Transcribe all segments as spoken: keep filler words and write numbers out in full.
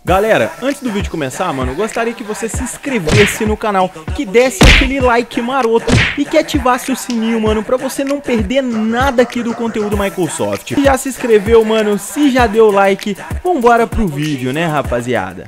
Galera, antes do vídeo começar, mano, eu gostaria que você se inscrevesse no canal, que desse aquele like maroto e que ativasse o sininho, mano, pra você não perder nada aqui do conteúdo Microsoft. Se já se inscreveu, mano, se já deu like, vambora pro vídeo, né, rapaziada?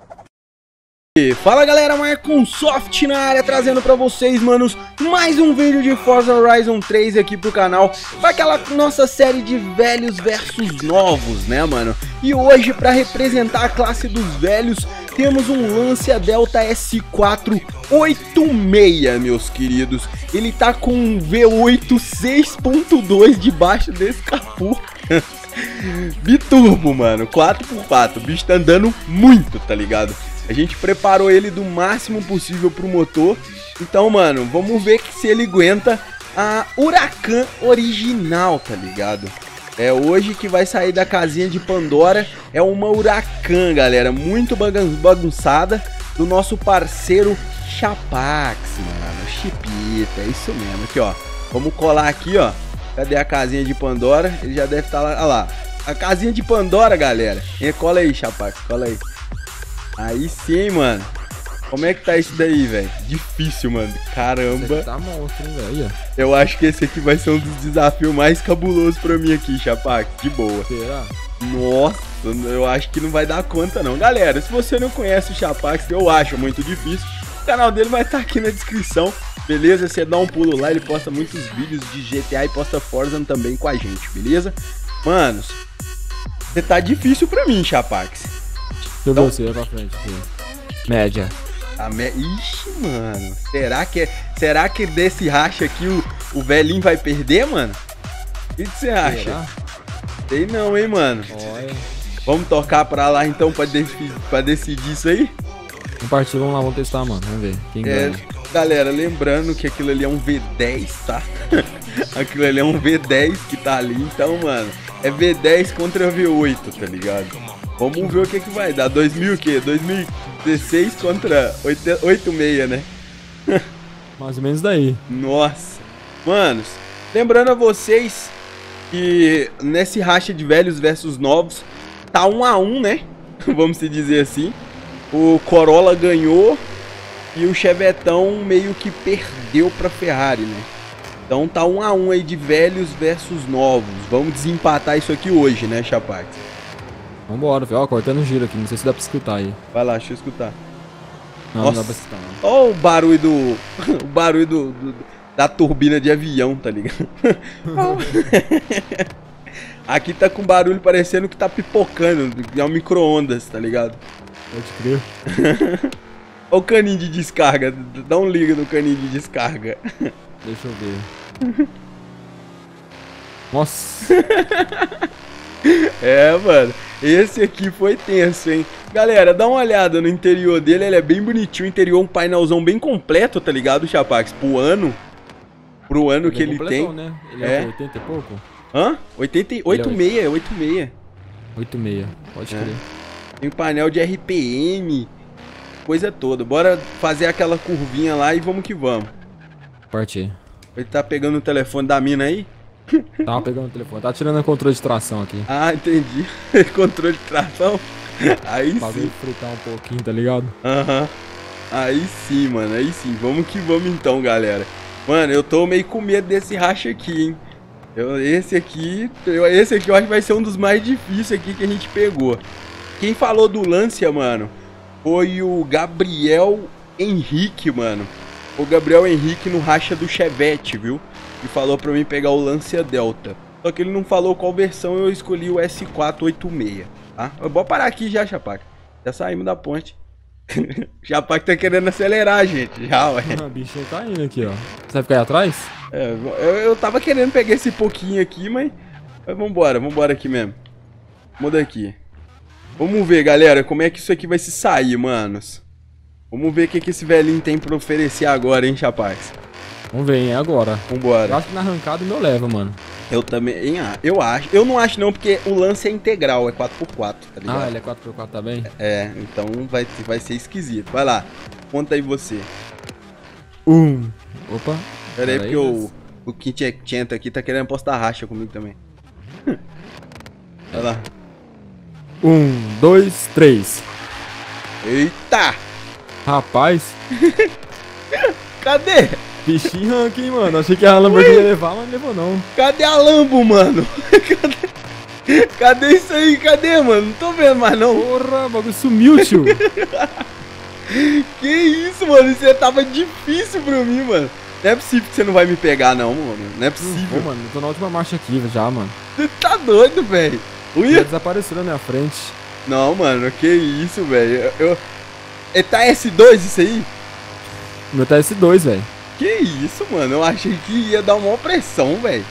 E fala galera, Microsoft na área, trazendo pra vocês, manos, mais um vídeo de Forza Horizon três aqui pro canal, para aquela nossa série de velhos versus novos, né, mano? E hoje, pra representar a classe dos velhos, temos um Lancia Delta S quatro oitenta e seis, meus queridos. Ele tá com um V oito seis ponto dois debaixo desse capô. Biturbo, mano, quatro por quatro, o bicho tá andando muito, tá ligado? A gente preparou ele do máximo possível pro motor. Então, mano, vamos ver que se ele aguenta a Huracan original, tá ligado? É hoje que vai sair da casinha de Pandora. É uma Huracan, galera, muito bagunçada, do nosso parceiro Chapax, mano. Chipita, é isso mesmo. Aqui, ó, vamos colar aqui, ó. Cadê a casinha de Pandora? Ele já deve estar lá, olha lá. A casinha de Pandora, galera. E cola aí, Chapax, cola aí. Aí sim, mano. Como é que tá isso daí, velho? Difícil, mano. Caramba. Tá monstro, hein, velho? Eu acho que esse aqui vai ser um dos desafios mais cabulosos pra mim aqui, Chapax. De boa. Será? Nossa, eu acho que não vai dar conta, não. Galera, se você não conhece o Chapax, eu acho muito difícil. O canal dele vai estar aqui na descrição, beleza? Você dá um pulo lá, ele posta muitos vídeos de G T A e posta Forza também com a gente, beleza? Manos, você tá difícil pra mim, Chapax. Deixa eu ver você pra frente aqui. Média. A me... Ixi, mano. Será que, é... Será que desse racha aqui o, o velhinho vai perder, mano? O que você acha? Será? Sei não, hein, mano. Olha. Vamos tocar pra lá então pra, de... pra decidir isso aí? Compartilha, vamos lá, vamos testar, mano. Vamos ver quem É, ganha. galera, lembrando que aquilo ali é um V dez, tá? Aquilo ali é um V dez que tá ali. Então, mano, é V dez contra V oito, tá ligado? Vamos ver o que que vai dar. dois mil o quê? dois mil e dezesseis contra oitenta e seis, né? Mais ou menos daí. Nossa. Manos, lembrando a vocês que nesse racha de velhos versus novos, tá um a um, né? Vamos se dizer assim. O Corolla ganhou e o Chevetão meio que perdeu pra Ferrari, né? Então tá um a um aí de velhos versus novos. Vamos desempatar isso aqui hoje, né, Chapax? Vambora, velho. Ó, cortando o giro aqui. Não sei se dá pra escutar aí. Vai lá, deixa eu escutar. Não, Nossa. não dá pra escutar, não. Olha o barulho do... o barulho do, do, da turbina de avião, tá ligado? Aqui tá com barulho parecendo que tá pipocando. É um micro-ondas, tá ligado? Pode crer. Olha o caninho de descarga. Dá um liga no caninho de descarga. Deixa eu ver. Nossa. É, mano. Esse aqui foi tenso, hein? Galera, dá uma olhada no interior dele. Ele é bem bonitinho. O interior é um painelzão bem completo, tá ligado, Chapax? Pro ano. Pro ano Ele que é ele completão, tem. né? Ele É. é oitenta e pouco? Hã? oitenta e oito e seis, oito e seis. oito e seis, pode É. crer. Tem painel de R P M. Coisa toda. Bora fazer aquela curvinha lá e vamos que vamos. Parti. Ele tá pegando o telefone da mina aí? Tava pegando o telefone. Tá tirando o controle de tração aqui. Ah, entendi. Controle de tração. Aí Pra ver sim. fritar um pouquinho, tá ligado? Aham. Aí sim, mano. Aí sim. Vamos que vamos então, galera. Mano, eu tô meio com medo desse racha aqui, hein. Eu, esse aqui... Eu, esse aqui eu acho que vai ser um dos mais difíceis aqui que a gente pegou. Quem falou do Lancia, mano, foi o Gabriel Henrique, mano. O Gabriel Henrique no racha do Chevette, viu? E falou pra mim pegar o Lancia Delta. Só que ele não falou qual versão, eu escolhi o S quatro oitenta e seis, tá? Eu vou parar aqui já, Chapac. Já saímos da ponte. Chapac tá querendo acelerar, gente. Já, ué. O bichinho tá indo aqui, ó. Você vai ficar aí atrás? É, eu, eu tava querendo pegar esse pouquinho aqui, mas... mas vambora, vambora aqui mesmo. Muda aqui. Vamos ver, galera, como é que isso aqui vai se sair, manos. Vamos ver o que, que esse velhinho tem pra oferecer agora, hein, Chapax. Vamos ver, hein? É agora. Eu Vambora. acho que na arrancada o meu leva, mano. Eu também, hein, ah, eu acho. Eu não acho não, porque o lance é integral, é quatro por quatro, tá ligado? Ah, ele é quatro por quatro, tá bem? É, então vai, vai ser esquisito. Vai lá, conta aí você. Um. Opa. Pera aí, Pera porque aí, o, o Quinchento aqui tá querendo postar racha comigo também. Vai lá. Um, dois, três. Eita! Rapaz, Cadê? bichinho rank, hein, mano. Achei que a Lamborghini ia levar, mas não levou, não. Cadê a Lambo, mano? Cadê? Cadê isso aí? Cadê, mano? Não tô vendo mais, não. Porra, o bagulho sumiu, tio. Que isso, mano? Isso tava difícil pra mim, mano. Não é possível que você não vai me pegar, não, mano. Não é possível. Pô, mano, eu tô na última marcha aqui já, mano. Você tá doido, velho? Já desapareceu na minha frente. Não, mano, que isso, velho. Eu... É, tá S dois isso aí? O meu tá S dois, velho. Que isso, mano? Eu achei que ia dar uma pressão, velho.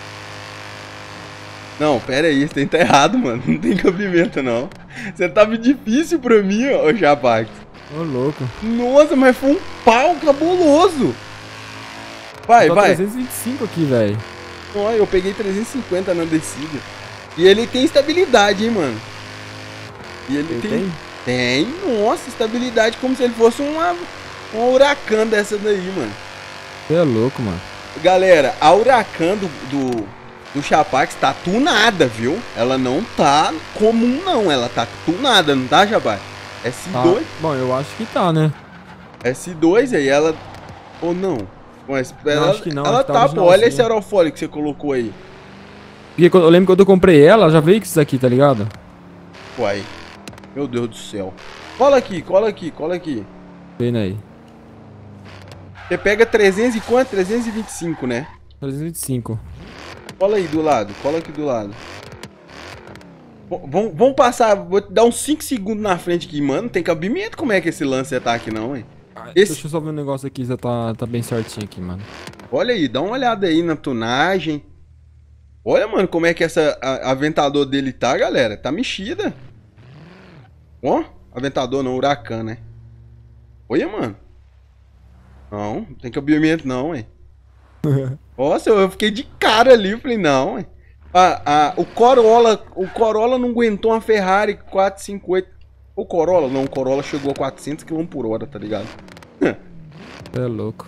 Não, pera aí, você tá errado, mano. Não tem cabimento, não. Você tava difícil pra mim, ó, Chapax. Ô, louco. Nossa, mas foi um pau cabuloso. Vai, eu tô vai. trezentos e vinte e cinco aqui, velho. Olha, eu peguei trezentos e cinquenta na descida. E ele tem estabilidade, hein, mano. E ele, ele tem... tem? Tem, nossa, estabilidade como se ele fosse uma, uma Huracan dessa daí, mano. Você é louco, mano. Galera, a Huracan do, do, do Chapax tá tunada, viu? Ela não tá comum, não. Ela tá tunada, não tá, Chapax? S dois. Tá. Bom, eu acho que tá, né? S dois aí, ela... Ou não? Mas ela, não, acho que não, ela acho que tá, tá pô. Olha esse aerofólio que você colocou aí. Porque eu lembro que quando eu comprei ela, já veio com isso aqui, tá ligado? Uai. Meu Deus do céu. Cola aqui, cola aqui, cola aqui. Vem aí. Você pega trezentos e quanto? trezentos e vinte e cinco, né? trezentos e vinte e cinco. Cola aí do lado, cola aqui do lado. Vamos, vamos passar, vou te dar uns cinco segundos na frente aqui, mano. Não tem cabimento como é que esse lance tá aqui não, hein? Esse... Deixa eu só ver um negócio aqui, já tá, tá bem certinho aqui, mano. Olha aí, dá uma olhada aí na tunagem. Olha, mano, como é que essa a, aventador dele tá, galera. Tá mexida. Ó, aventador não, Huracan, né? Olha, mano. Não, não tem cabimento não, hein. Nossa, eu fiquei de cara ali, eu falei, não, hein. Ah, ah, o Corolla, o Corolla não aguentou uma Ferrari quatrocentos e cinquenta e oito. O Corolla, não, o Corolla chegou a quatrocentos quilômetros por hora, tá ligado? É louco.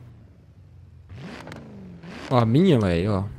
Ó, a minha, velho, ó.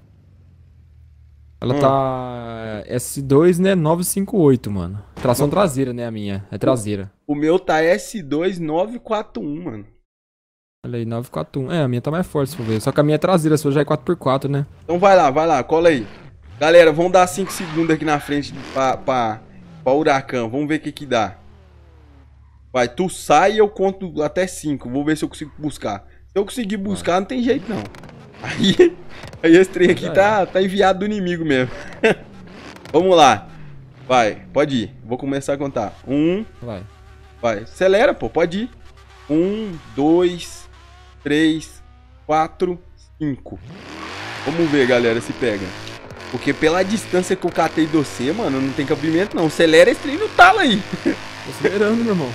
Ela hum. tá S dois, né, novecentos e cinquenta e oito, mano. Tração hum. traseira, né, a minha. É traseira. O meu tá S dois novecentos e quarenta e um, mano. Olha aí, novecentos e quarenta e um. É, a minha tá mais forte, se for ver. Só que a minha é traseira, a sua já é quatro por quatro, né? Então vai lá, vai lá, cola aí. Galera, vamos dar cinco segundos aqui na frente pra, pra, pra Huracan. Vamos ver o que que dá. Vai, tu sai e eu conto até cinco. Vou ver se eu consigo buscar. Se eu conseguir buscar, vai. Não tem jeito, não. Aí, aí esse trem aqui tá, tá enviado do inimigo mesmo. Vamos lá. Vai, pode ir. Vou começar a contar. Um. Vai. Vai. Acelera, pô, pode ir. Um, dois, três, quatro, cinco. Vamos ver, galera, se pega. Porque pela distância que eu catei do você, mano, não tem cabimento não. Acelera esse trem no talo aí. Tô acelerando, meu irmão.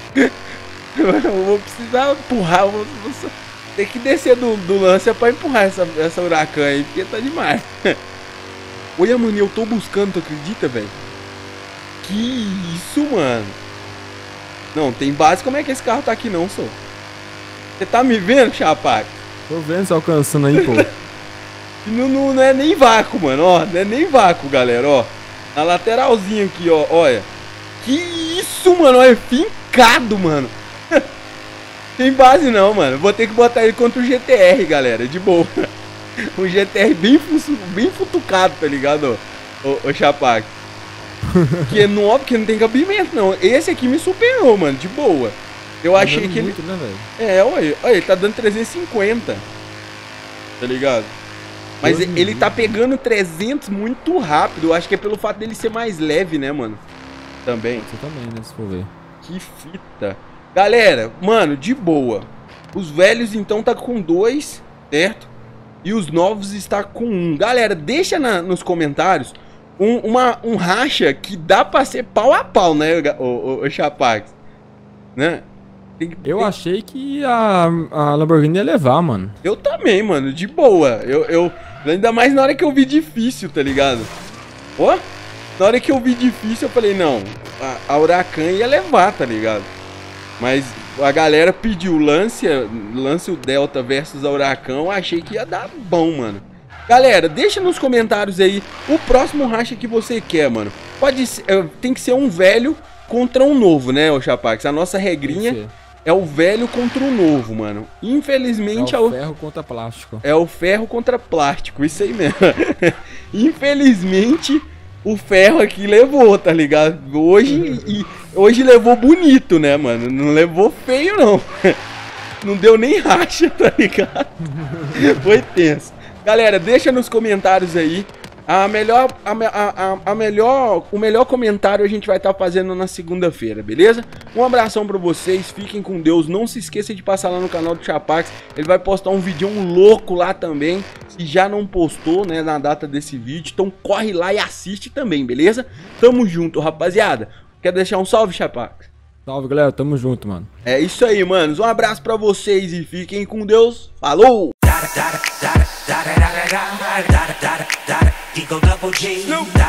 Eu vou precisar empurrar. Eu vou, vou ter que descer do, do lance pra empurrar essa, essa Huracan aí, porque tá demais. Olha, mano, eu tô buscando, tu acredita, velho? Que isso, mano? Não, tem base como é que esse carro tá aqui não, só. Você tá me vendo, Chapax? Tô vendo você alcançando aí, pô. não, não, não é nem vácuo, mano, ó. Não é nem vácuo, galera, ó. Na lateralzinha aqui, ó, olha. Que isso, mano, é fincado, mano. Tem base não, mano. Vou ter que botar ele contra o G T R, galera, de boa. O G T R bem, bem futucado, tá ligado, ó, o, o Chapax. Que é novo, porque não tem cabimento, não. Esse aqui me superou, mano, de boa. Eu tá achei que muito, ele... Né, é, olha, olha, ele tá dando trezentos e cinquenta. Tá ligado? Mas Deus ele tá pegando trezentos muito rápido. Eu acho que é pelo fato dele ser mais leve, né, mano? Também. Você também, né, se for ver. Que fita. Galera, mano, de boa. Os velhos, então, tá com dois, certo? E os novos está com um. Galera, deixa na, nos comentários um, uma, um racha que dá pra ser pau a pau, né, o, o, o Chapax? Né? Tem, eu tem... achei que a, a Lamborghini ia levar, mano. Eu também, mano, de boa. Eu, eu, ainda mais na hora que eu vi difícil, tá ligado? Ó, na hora que eu vi difícil, eu falei, não, a, a Huracan ia levar, tá ligado? Mas a galera pediu Lancia, Lancia Delta versus a Huracan, eu achei que ia dar bom, mano. Galera, deixa nos comentários aí o próximo racha que você quer, mano. Pode ser, tem que ser um velho contra um novo, né, ô Chapax? A nossa regrinha é o velho contra o novo, mano. Infelizmente é o é o ferro contra plástico. É o ferro contra plástico, isso aí mesmo. Infelizmente o ferro aqui levou, tá ligado? Hoje, e, hoje levou bonito, né, mano? Não levou feio, não. Não deu nem racha, tá ligado? Foi tenso. Galera, deixa nos comentários aí. A melhor, a, a, a melhor, o melhor comentário a gente vai estar fazendo na segunda-feira, beleza? Um abração pra vocês, fiquem com Deus. Não se esqueça de passar lá no canal do Chapax. Ele vai postar um vídeo louco lá também. Se já não postou, né, na data desse vídeo, então corre lá e assiste também, beleza? Tamo junto, rapaziada. Quer deixar um salve, Chapax? Salve, galera, tamo junto, mano. É isso aí, manos. Um abraço pra vocês e fiquem com Deus. Falou! Eagle double G.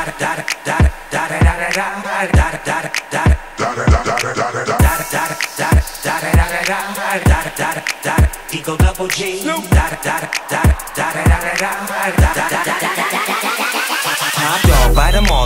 Eagle double G. Top dog, bite 'em all.